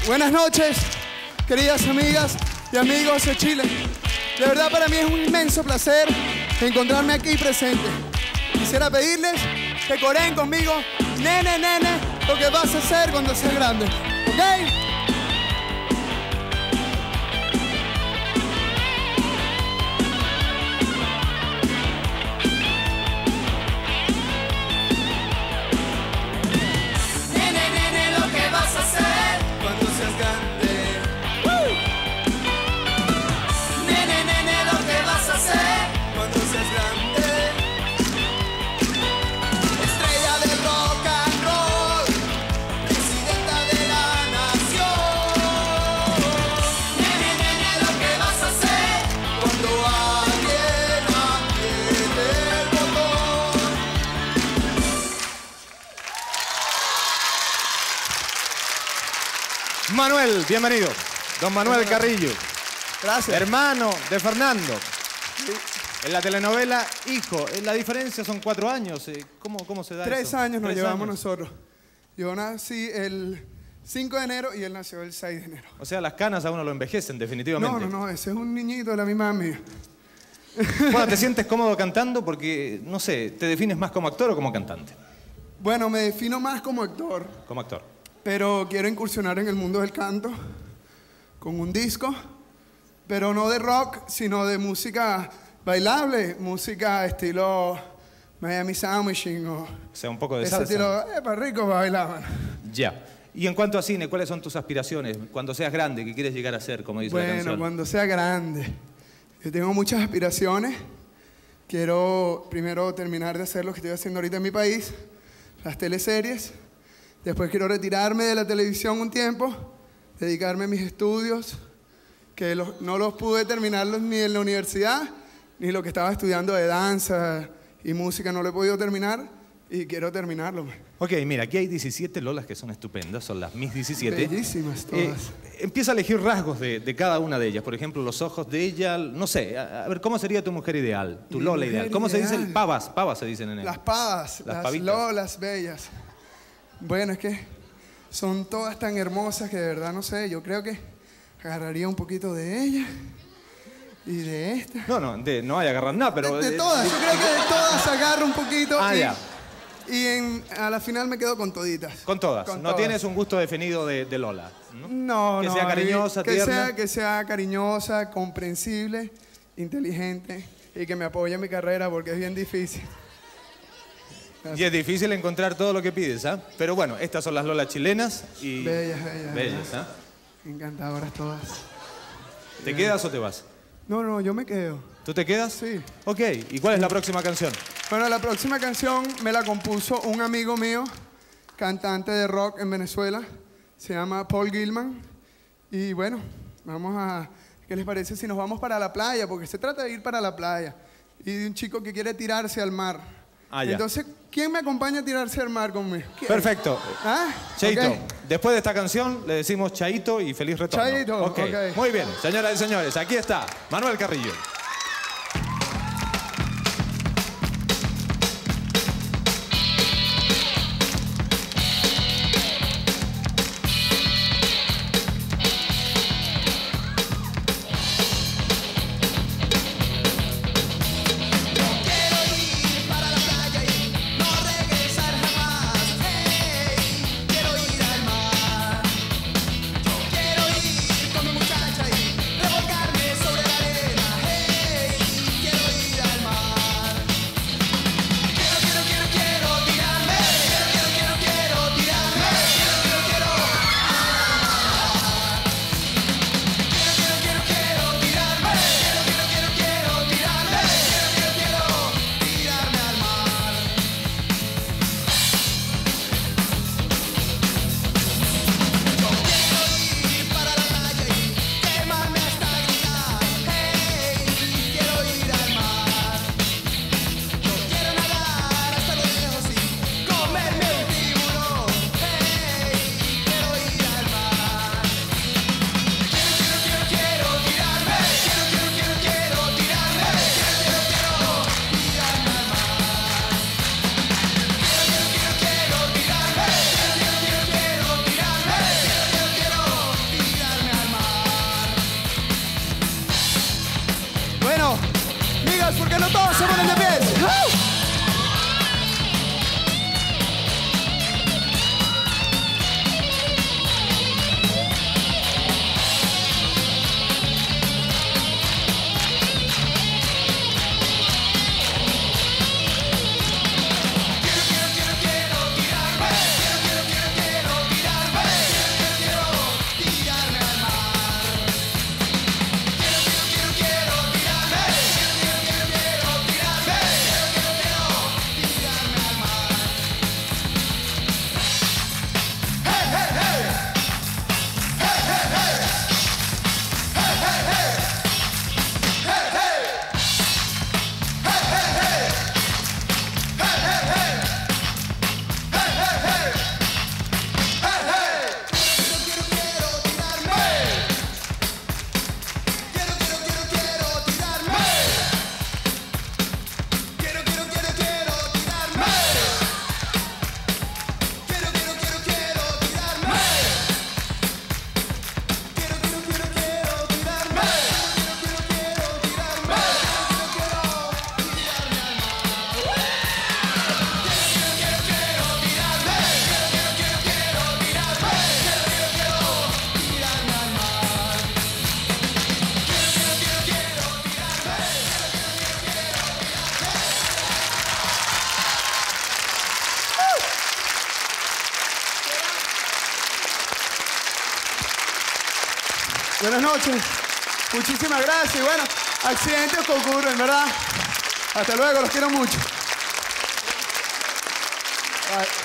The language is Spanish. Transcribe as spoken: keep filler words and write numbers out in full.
Buenas noches, queridas amigas y amigos de Chile. De verdad para mí es un inmenso placer encontrarme aquí presente. Quisiera pedirles que coreen conmigo, nene, nene, lo que vas a hacer cuando seas grande, ¿ok? Manuel, bienvenido. Don Manuel Carrillo. Gracias. Hermano de Fernando. En la telenovela Hijo. La diferencia son cuatro años. ¿Cómo, cómo se da Tres eso? años nos Tres llevamos años. nosotros. Yo nací el cinco de enero y él nació el seis de enero. O sea, las canas a uno lo envejecen definitivamente. No, no, no, ese es un niñito de la misma mía. Bueno, ¿te sientes cómodo cantando? Porque, no sé, ¿te defines más como actor o como cantante? Bueno, me defino más como actor. Como actor. Pero quiero incursionar en el mundo del canto con un disco, pero no de rock, sino de música bailable, música estilo Miami Sandwiching o... O sea, un poco de ese salsa. estilo, eh, para rico bailaban. Ya. Y en cuanto a cine, ¿cuáles son tus aspiraciones? Cuando seas grande, ¿qué quieres llegar a ser, como dice la canción? Bueno, cuando sea grande. Yo tengo muchas aspiraciones. Quiero primero terminar de hacer lo que estoy haciendo ahorita en mi país, las teleseries. Después quiero retirarme de la televisión un tiempo, dedicarme a mis estudios, que los, no los pude terminarlos ni en la universidad, ni lo que estaba estudiando de danza y música no lo he podido terminar y quiero terminarlo. Ok, mira, aquí hay diecisiete Lolas que son estupendas, son las mis diecisiete. Bellísimas todas. Eh, empieza a elegir rasgos de, de cada una de ellas. Por ejemplo, los ojos de ella, no sé, a, a ver, ¿cómo sería tu mujer ideal? Tu Mi Lola mujer ideal. ¿Cómo ideal. se dice? Pavas, pavas se dicen en el... Las pavas, Las las, pavitas. lolas bellas. Bueno, es que son todas tan hermosas que de verdad no sé, yo creo que agarraría un poquito de ella y de esta. No, no, de, no hay a agarrar nada, pero... De, de todas, yo creo que de todas agarro un poquito Ah, y, ya. y en, a la final me quedo con toditas. Con todas. Con no todas. tienes un gusto definido de, de Lola, ¿no? No, Que no. sea cariñosa, que tierna. Sea, que sea cariñosa, comprensible, inteligente y que me apoye en mi carrera porque es bien difícil. Y es difícil encontrar todo lo que pides, ¿ah? Pero bueno, estas son las Lolas chilenas y... Bellas, bellas. Bellas, ¿ah? Encantadoras todas. ¿Te Bien. quedas o te vas? No, no, yo me quedo. ¿Tú te quedas? Sí. Ok, ¿y cuál es la próxima canción? Bueno, la próxima canción me la compuso un amigo mío, cantante de rock en Venezuela. Se llama Paul Gilman. Y bueno, vamos a... ¿Qué les parece si nos vamos para la playa? Porque se trata de ir para la playa. Y de un chico que quiere tirarse al mar. Ah, ya. Entonces, ¿quién me acompaña a tirarse al mar conmigo? ¿Quién? Perfecto. ¿Ah? Chaito, Ok. después de esta canción le decimos Chaito y feliz retorno. Chaito, Ok. ok. Muy bien, señoras y señores, aquí está Manuel Carrillo. Quiero ir con mi muchacha y revolcarme sobre la arena. Hey. chicas, ¿por qué no todos se ponen de pie? ¡Uh! Buenas noches. Muchísimas gracias. Y bueno, accidentes ocurren, ¿verdad? Hasta luego, los quiero mucho. Bye.